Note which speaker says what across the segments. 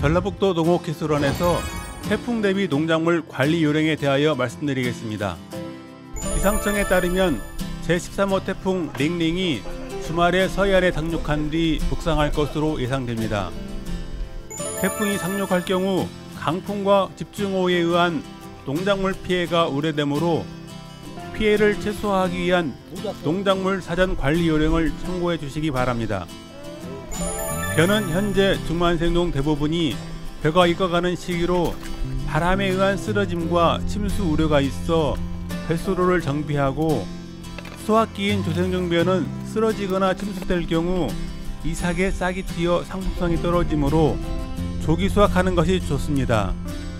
Speaker 1: 전라북도 농업기술원에서 태풍 대비 농작물 관리 요령에 대하여 말씀드리겠습니다. 기상청에 따르면 제13호 태풍 링링이 주말에 서해안에 상륙한 뒤 북상할 것으로 예상됩니다. 태풍이 상륙할 경우 강풍과 집중호우에 의한 농작물 피해가 우려되므로 피해를 최소화하기 위한 농작물 사전 관리 요령을 참고해 주시기 바랍니다. 벼는 현재 중만생동 대부분이 벼가 익어가는 시기로 바람에 의한 쓰러짐과 침수 우려가 있어 벼수로를 정비하고 수확기인 조생종 벼는 쓰러지거나 침수될 경우 이삭에 싹이 튀어 상품성이 떨어지므로 조기 수확하는 것이 좋습니다.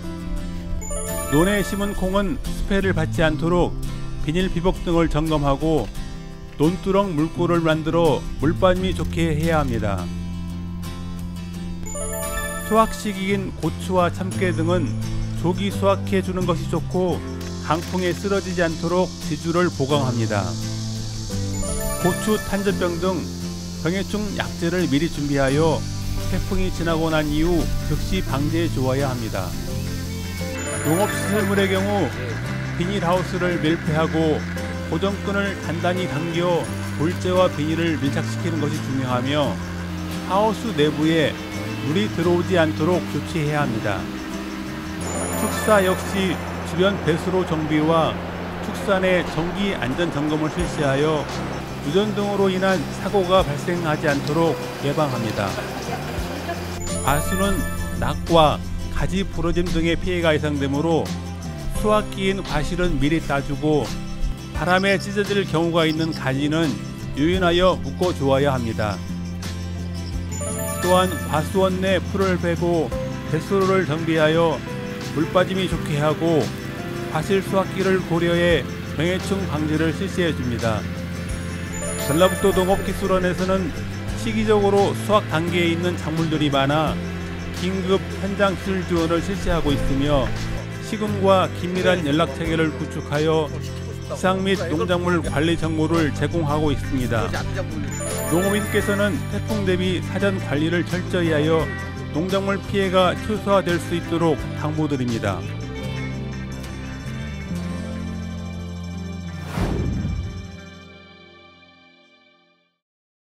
Speaker 1: 논에 심은 콩은 수패를 받지 않도록 비닐 비복 등을 점검하고 논두렁 물골을 만들어 물빠짐이 좋게 해야 합니다. 수확 시기인 고추와 참깨 등은 조기 수확해 주는 것이 좋고 강풍에 쓰러지지 않도록 지주를 보강합니다. 고추 탄저병 등 병해충 약재를 미리 준비하여 태풍이 지나고 난 이후 즉시 방제해 주어야 합니다. 농업시설물의 경우 비닐하우스를 밀폐하고 고정끈을 단단히 당겨 돌재와 비닐을 밀착시키는 것이 중요하며 하우스 내부에 물이 들어오지 않도록 조치해야 합니다. 축사 역시 주변 배수로 정비와 축사 내 정기 안전 점검을 실시하여 유전 등으로 인한 사고가 발생하지 않도록 예방합니다. 과수는 낙과 가지 부러짐 등의 피해가 예상되므로 수확기인 과실은 미리 따주고 바람에 찢어질 경우가 있는 가지는 유인하여 묶어 주어야 합니다. 또한 과수원 내 풀을 베고 배수로를 정비하여 물빠짐이 좋게 하고 과실 수확기를 고려해 병해충 방지를 실시해 줍니다. 전라북도 농업기술원에서는 시기적으로 수확 단계에 있는 작물들이 많아 긴급 현장 기술 지원을 실시하고 있으며 시군과 긴밀한 연락체계를 구축하여 기상 및 농작물 관리 정보를 제공하고 있습니다. 농업인께서는 태풍 대비 사전 관리를 철저히 하여 농작물 피해가 최소화될 수 있도록 당부드립니다.